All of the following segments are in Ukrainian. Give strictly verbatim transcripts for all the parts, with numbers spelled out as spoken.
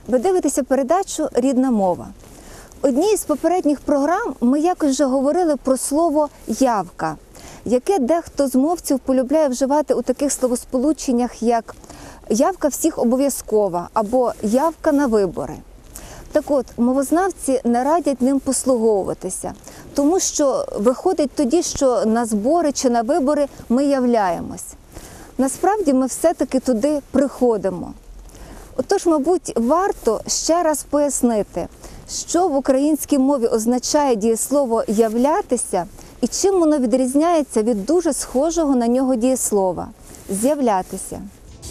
Ви дивитеся передачу «Рідна мова». В одній з попередніх програм ми якось вже говорили про слово «явка», яке дехто з мовців полюбляє вживати у таких словосполученнях, як «явка всіх обов'язкова» або «явка на вибори». Так от, мовознавці не радять ним послуговуватися, тому що виходить тоді, що на збори чи на вибори ми являємось. Насправді ми все-таки туди приходимо. Отож, мабуть, варто ще раз пояснити, що в українській мові означає дієслово «являтися» і чим воно відрізняється від дуже схожого на нього дієслова «з'являтися».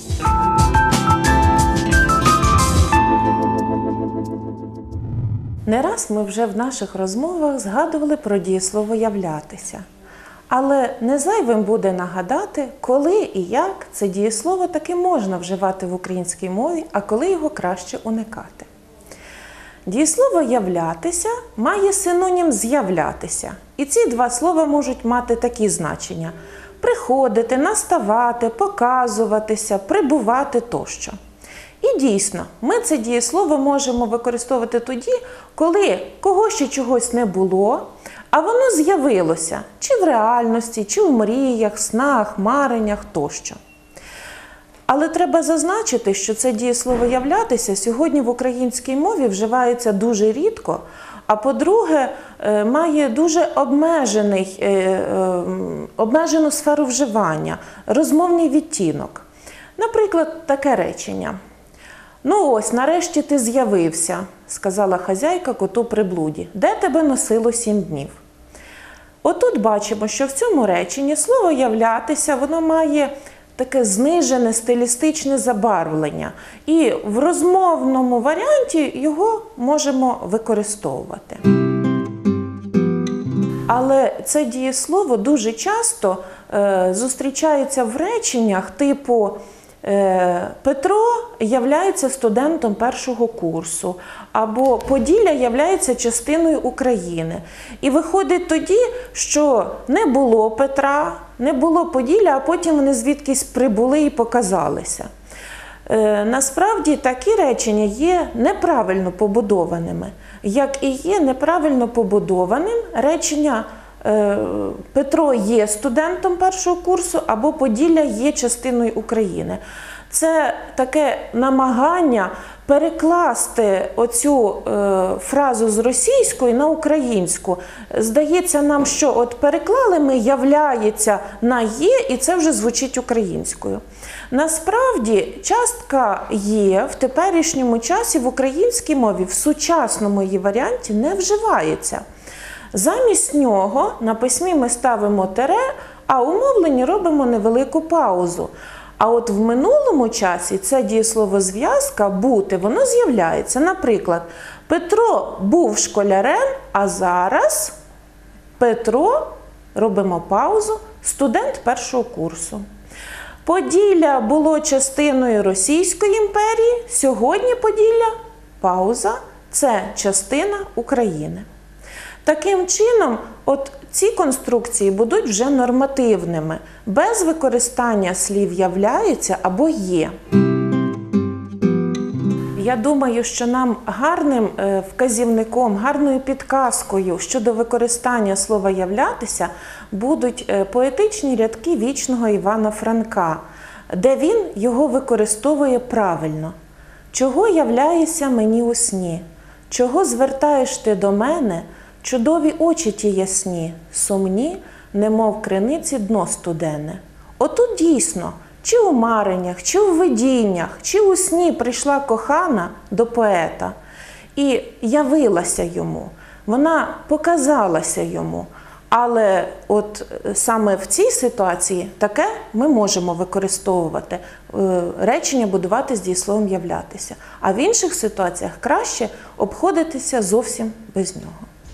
Не раз ми вже в наших розмовах згадували про дієслово «являтися». Але не зайвим буде нагадати, коли і як це дієслово таки можна вживати в українській мові, а коли його краще уникати. Дієслово «являтися» має синонім «з'являтися». І ці два слова можуть мати такі значення – приходити, наставати, показуватися, прибувати тощо. І дійсно, ми це дієслово можемо використовувати тоді, коли когось ще чогось не було, а воно з'явилося чи в реальності, чи в мріях, снах, мареннях тощо. Але треба зазначити, що це дієслово «являтися» сьогодні в українській мові вживається дуже рідко, а по-друге, має дуже обмежений, обмежену сферу вживання, розмовний відтінок. Наприклад, таке речення. «Ну ось, нарешті ти з'явився», – сказала хазяйка коту приблуді. «Де тебе носило сім днів?» Отут бачимо, що в цьому реченні слово «являтися» воно має таке знижене стилістичне забарвлення. І в розмовному варіанті його можемо використовувати. Але це дієслово дуже часто е, зустрічається в реченнях типу «Петро являється студентом першого курсу» або «Поділля являється частиною України». І виходить тоді, що не було Петра, не було Поділля, а потім вони звідкись прибули і показалися. Насправді такі речення є неправильно побудованими, як і є неправильно побудованим речення «Петро є студентом першого курсу» або «Поділля є частиною України». Це таке намагання перекласти оцю е, фразу з російської на українську. Здається нам, що от переклали ми «являється» на «є» і це вже звучить українською. Насправді частка «є» в теперішньому часі в українській мові в сучасному її варіанті не вживається. Замість нього на письмі ми ставимо тире, а у мовленні робимо невелику паузу. А от в минулому часі це дієслово-зв'язка «бути», воно з'являється. Наприклад, Петро був школярем, а зараз Петро, робимо паузу, студент першого курсу. Поділля було частиною Російської імперії, сьогодні Поділля, пауза, це частина України. Таким чином, от ці конструкції будуть вже нормативними, без використання слів «являється» або «є». Я думаю, що нам гарним вказівником, гарною підказкою щодо використання слова «являтися» будуть поетичні рядки вічного Івана Франка, де він його використовує правильно. «Чого являєшся мені у сні? Чого звертаєш ти до мене? Чудові очі ті ясні, сумні, немов криниці дно студене». Отут дійсно, чи у мареннях, чи у видіннях, чи у сні прийшла кохана до поета і явилася йому, вона показалася йому. Але от саме в цій ситуації таке ми можемо використовувати, речення будувати з дієсловом «являтися». А в інших ситуаціях краще обходитися зовсім без нього.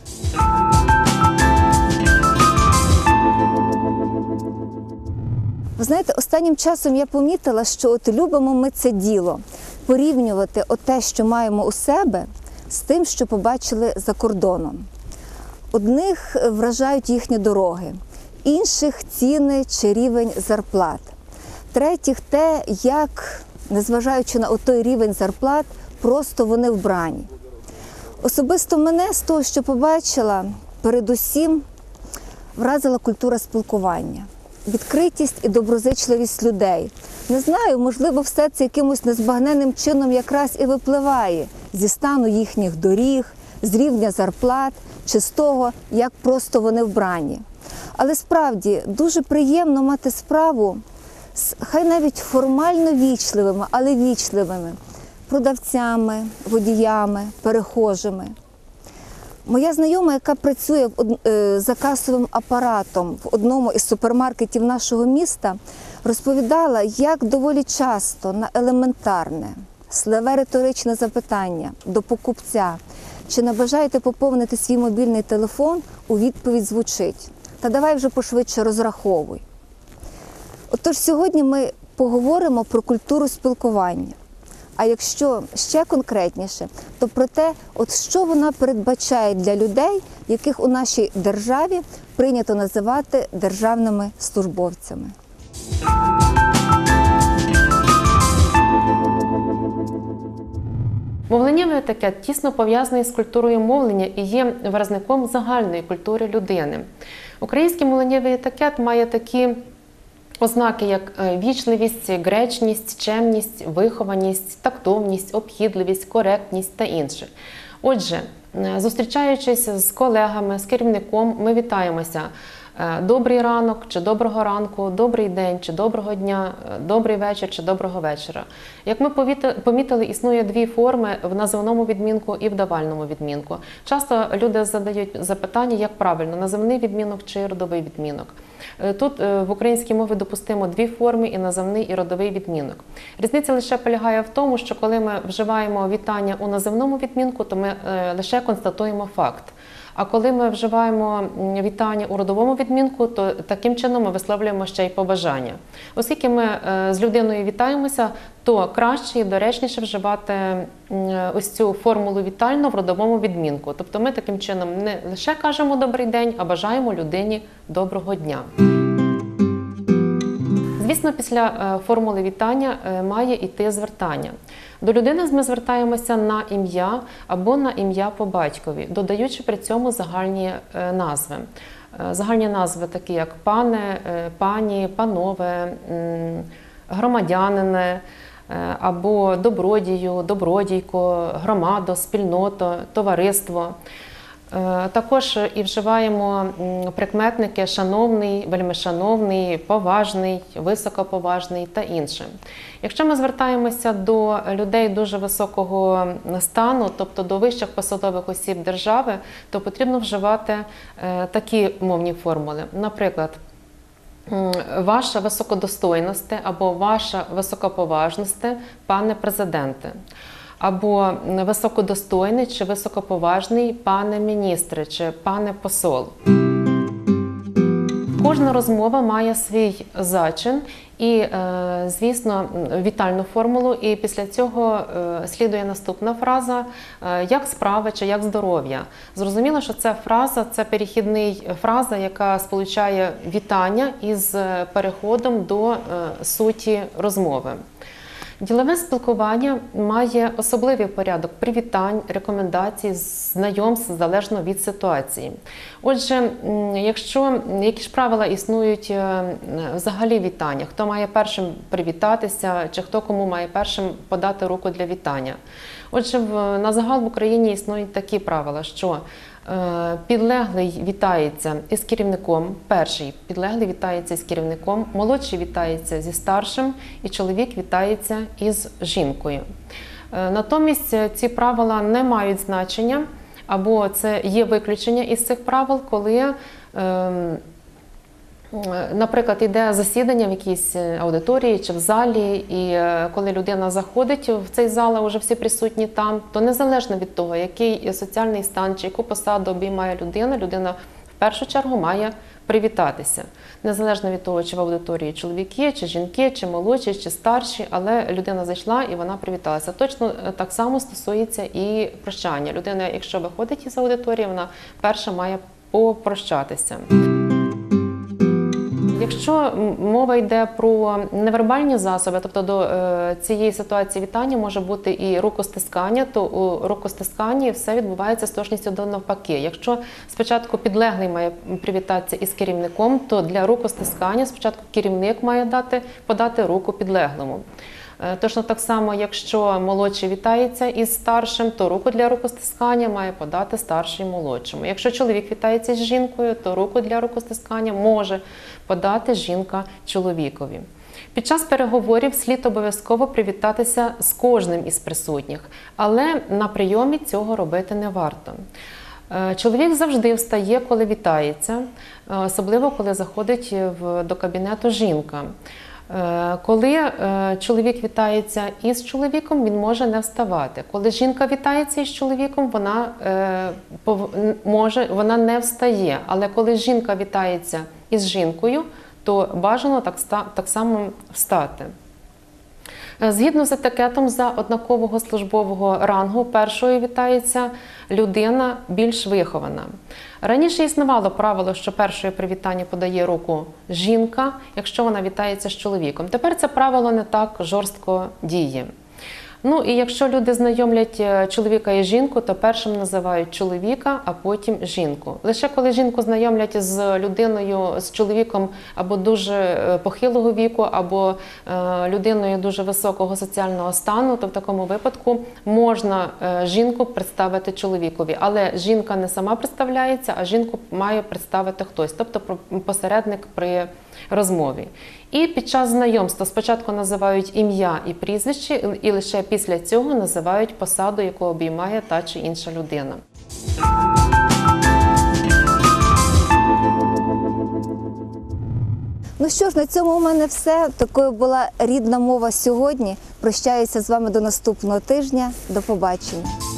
Ви знаєте, останнім часом я помітила, що от любимо ми це діло – порівнювати те, що маємо у себе, з тим, що побачили за кордоном. Одних вражають їхні дороги, інших – ціни чи рівень зарплат. Третіх – те, як, незважаючи на той рівень зарплат, просто вони вбрані. Особисто мене з того, що побачила, передусім вразила культура спілкування, відкритість і доброзичливість людей. Не знаю, можливо, все це якимось незбагненним чином якраз і випливає зі стану їхніх доріг, з рівня зарплат чи з того, як просто вони вбрані. Але справді дуже приємно мати справу з хай навіть формально вічливими, але вічливими продавцями, водіями, перехожими. Моя знайома, яка працює за касовим апаратом в одному із супермаркетів нашого міста, розповідала, як доволі часто на елементарне, сливе риторичне запитання до покупця, чи не бажаєте поповнити свій мобільний телефон, у відповідь звучить: «Та давай вже пошвидше розраховуй». Отож, сьогодні ми поговоримо про культуру спілкування. А якщо ще конкретніше, то про те, от що вона передбачає для людей, яких у нашій державі прийнято називати державними службовцями. Мовленнєвий етикет тісно пов'язаний з культурою мовлення і є виразником загальної культури людини. Український мовленнєвий етикет має такі ознаки, як вічливість, гречність, чемність, вихованість, тактовність, обхідливість, коректність та інше. Отже, зустрічаючись з колегами, з керівником, ми вітаємося: добрий ранок чи доброго ранку, добрий день чи доброго дня, добрий вечір чи доброго вечора. Як ми помітили, існує дві форми в називному відмінку і в давальному відмінку. Часто люди задають запитання, як правильно, називний відмінок чи родовий відмінок. Тут в українській мові допустимо дві форми – і називний, і родовий відмінок. Різниця лише полягає в тому, що коли ми вживаємо вітання у називному відмінку, то ми лише констатуємо факт. А коли ми вживаємо вітання у родовому відмінку, то таким чином ми висловлюємо ще й побажання. Оскільки ми з людиною вітаємося, то краще і доречніше вживати ось цю формулу вітально в родовому відмінку. Тобто ми таким чином не лише кажемо «добрий день», а бажаємо людині «доброго дня». Звісно, після формули вітання має йти звертання. До людини ми звертаємося на ім'я або на ім'я по батькові, додаючи при цьому загальні назви. Загальні назви такі, як пане, пані, панове, громадянине, або добродію, добродійко, громадо, спільното, товариство. Також і вживаємо прикметники шановний, вельмишановний, поважний, високоповажний та інше. Якщо ми звертаємося до людей дуже високого стану, тобто до вищих посадових осіб держави, то потрібно вживати такі мовні формули. Наприклад, ваша високодостойносте або ваша високоповажносте, пане президенте. Або високодостойний чи високоповажний пане міністре чи пане посол. Кожна розмова має свій зачин і, звісно, вітальну формулу, і після цього слідує наступна фраза «як справи» чи «як здоров'я». Зрозуміло, що ця фраза – це перехідний фраза, яка сполучає вітання із переходом до суті розмови. Ділове спілкування має особливий порядок привітань, рекомендацій, знайомств залежно від ситуації. Отже, якщо які ж правила існують взагалі вітання, хто має першим привітатися, чи хто кому має першим подати руку для вітання. Отже, на загал в Україні існують такі правила, що підлеглий вітається із керівником, перший підлеглий вітається з керівником, молодший вітається зі старшим і чоловік вітається із жінкою. Натомість ці правила не мають значення, або це є виключення із цих правил, коли, наприклад, йде засідання в якійсь аудиторії чи в залі, і коли людина заходить в цей зал, а вже всі присутні там, то незалежно від того, який соціальний стан чи яку посаду обіймає людина, людина в першу чергу має привітатися. Незалежно від того, чи в аудиторії чоловіки, чи жінки, чи молодші, чи старші, але людина зайшла і вона привіталася. Точно так само стосується і прощання. Людина, якщо виходить із аудиторії, вона перша має попрощатися. Якщо м, мова йде про невербальні засоби, тобто до е, цієї ситуації вітання може бути і рукостискання, то у рукостисканні все відбувається з точністю до навпаки. Якщо спочатку підлеглий має привітатися із керівником, то для рукостискання спочатку керівник має дати, подати руку підлеглому. Е, Точно так само, якщо молодший вітається із старшим, то руку для рукостискання має подати старший молодшому. Якщо чоловік вітається з жінкою, то руку для рукостискання може подати жінка чоловікові. Під час переговорів слід обов'язково привітатися з кожним із присутніх, але на прийомі цього робити не варто. Е, Чоловік завжди встає, коли вітається, е, особливо коли заходить в- до кабінету жінка. Е, Коли е, чоловік вітається із чоловіком, він може не вставати. Коли жінка вітається із чоловіком, вона, е, пов- н- може, вона не встає. Але коли жінка вітається із жінкою, то бажано так, ста- так само встати. Е, Згідно з етикетом, за однакового службового рангу першою вітається людина більш вихована. Раніше існувало правило, що першою при вітанні подає руку жінка, якщо вона вітається з чоловіком. Тепер це правило не так жорстко діє. Ну і якщо люди знайомлять е, чоловіка і жінку, то першим називають чоловіка, а потім жінку. Лише коли жінку знайомлять з людиною, з чоловіком або дуже е, похилого віку, або е, людиною дуже високого соціального стану, то в такому випадку можна е, жінку представити чоловікові. Але жінка не сама представляється, а жінку має представити хтось, тобто про- посередник при розмові. І під час знайомства спочатку називають ім'я і прізвище, і лише після цього називають посаду, яку обіймає та чи інша людина. Ну що ж, на цьому у мене все. Такою була рідна мова сьогодні. Прощаюся з вами до наступного тижня. До побачення.